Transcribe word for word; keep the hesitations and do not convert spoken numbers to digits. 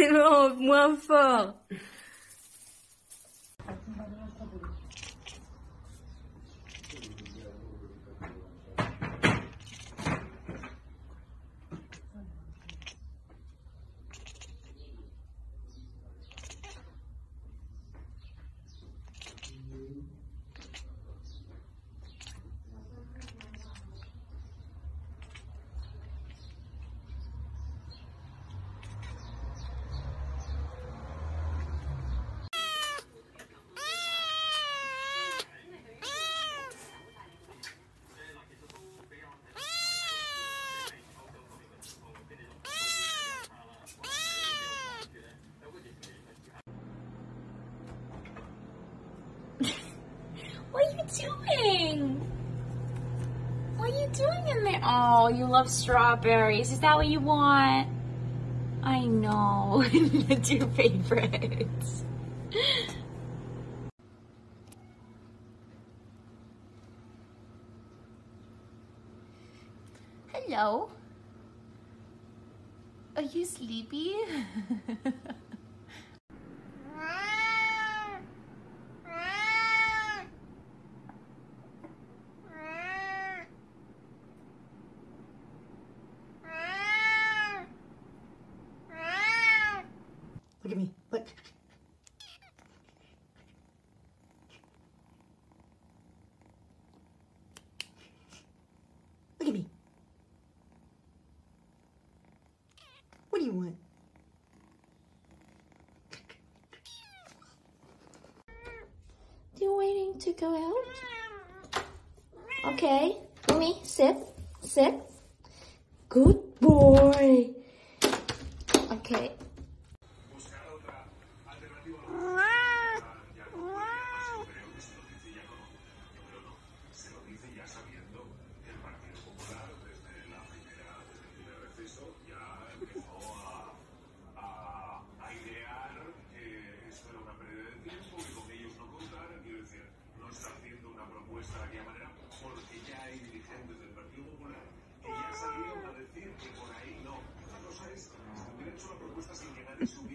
Non, moins fort. What are you doing? What are you doing in there? Oh, you love strawberries. Is that what you want? I know. That's your favorite. Hello. Are you sleepy? Look at me. Look. Look at me. What do you want? You waiting to go out? Okay. Mimi, sit. Sit. Good boy. Okay. Propuesta sin llegar a su